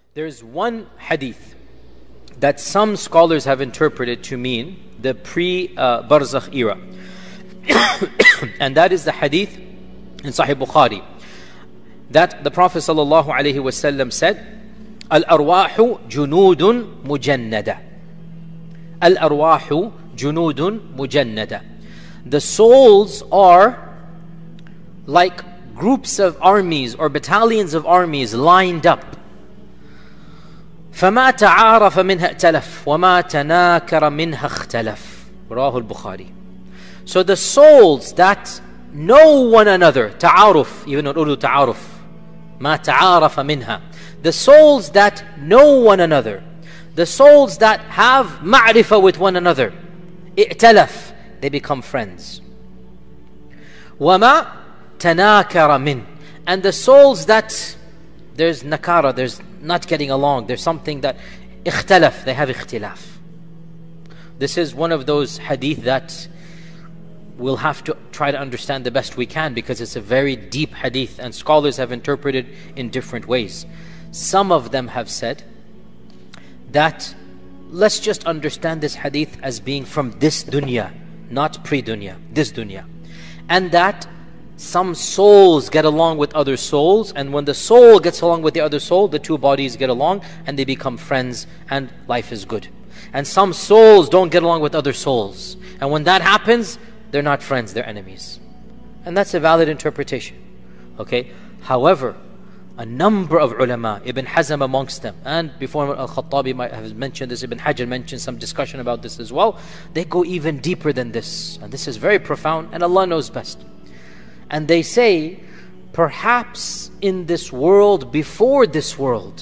There's one hadith that some scholars have interpreted to mean the pre-Barzakh era. And that is the hadith in Sahih Bukhari that the Prophet ﷺ said, Al-arwahu junudun mujannada. Al-arwahu junudun mujannada. The souls are like groups of armies or battalions of armies lined up. فَمَا تَعَارَفَ مِنْهَا ائْتَلَفْ وَمَا تَنَاكَرَ مِنْهَا اخْتَلَفْ. Rawahul Bukhari. So the souls that know one another, ta'aruf, even in Urdu ta'aruf, مَا تَعَارَفَ مِنْهَا. The souls that know one another, the souls that have ma'rifah with one another, ائْتَلَفْ, they become friends. وَمَا تَنَاكَرَ مِنْ. And the souls that there's nakara, there's not getting along, there's something that اختلف, they have اختلاف. This is one of those hadith that we'll have to try to understand the best we can, because it's a very deep hadith and scholars have interpreted in different ways. Some of them have said that let's just understand this hadith as being from this dunya, not pre-dunya, this dunya. And that some souls get along with other souls, and when the soul gets along with the other soul, the two bodies get along and they become friends and life is good. And some souls don't get along with other souls, and when that happens, they're not friends, they're enemies. And that's a valid interpretation. Okay? However, a number of ulama, Ibn Hazm amongst them, and before Al-Khattabi might have mentioned this, Ibn Hajar mentioned some discussion about this as well, they go even deeper than this. And this is very profound, and Allah knows best. And they say, perhaps in this world, before this world,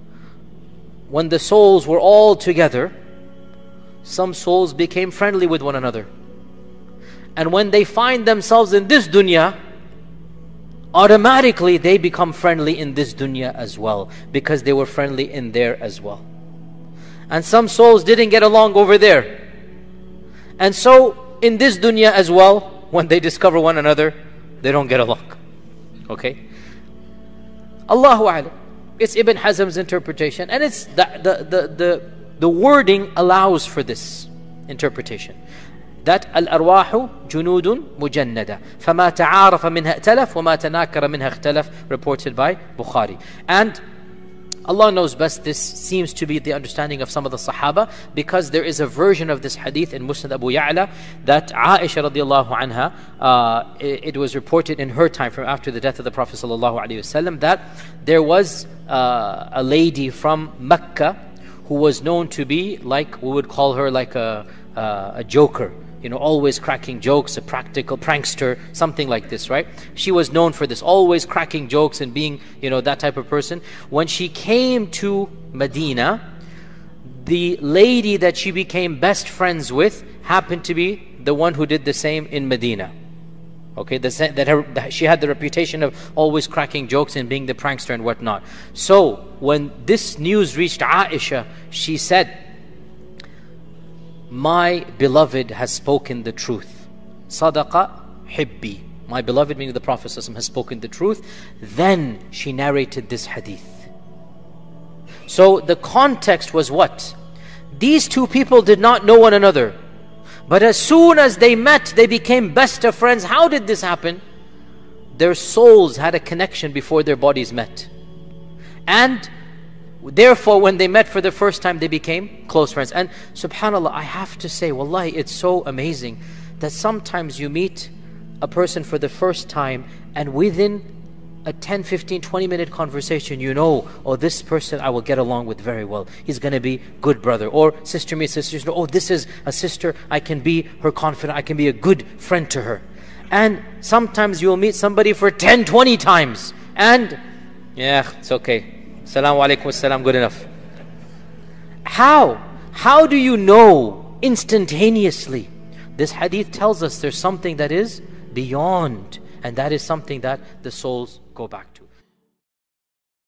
when the souls were all together, some souls became friendly with one another. And when they find themselves in this dunya, automatically they become friendly in this dunya as well, because they were friendly in there as well. And some souls didn't get along over there. And so in this dunya as well, when they discover one another, they don't get along. Okay? Allahu A'lam. It's Ibn Hazm's interpretation, and it's the wording allows for this interpretation. That al-arwahu junudun mujannada. فَمَا تَعَارَفَ مِنْهَا ائْتَلَفْ وَمَا تَنَاكَرَ مِنْهَا اخْتَلَفْ, reported by Bukhari. And Allah knows best, this seems to be the understanding of some of the Sahaba, because there is a version of this hadith in Musnad Abu Ya'la that Aisha radiallahu anha, it was reported in her time, from after the death of the Prophet sallallahu alaihi wasallam, that there was a lady from Mecca who was known to be like, we would call her like a joker, you know, always cracking jokes, a practical prankster, something like this, right? She was known for this, always cracking jokes and being, you know, that type of person. When she came to Medina, the lady that she became best friends with happened to be the one who did the same in Medina. Okay, she had the reputation of always cracking jokes and being the prankster and whatnot. So when this news reached Aisha, she said, my beloved has spoken the truth. Sadaqa hibbi. My beloved, meaning the Prophet ﷺ, has spoken the truth. Then she narrated this hadith. So the context was what? These two people did not know one another, but as soon as they met, they became best of friends. How did this happen? Their souls had a connection before their bodies met. And therefore, when they met for the first time, they became close friends. And subhanAllah, I have to say, wallahi, it's so amazing that sometimes you meet a person for the first time, and within a 10, 15, 20-minute conversation, you know, oh, this person I will get along with very well. He's going to be good brother. Or sister meets sister, you know, oh, this is a sister, I can be her confidant, I can be a good friend to her. And sometimes you'll meet somebody for 10, 20 times, and yeah, it's okay. Assalamu alaikum wassalam, good enough. How do you know instantaneously? This hadith tells us there's something that is beyond, and that is something that the souls go back to.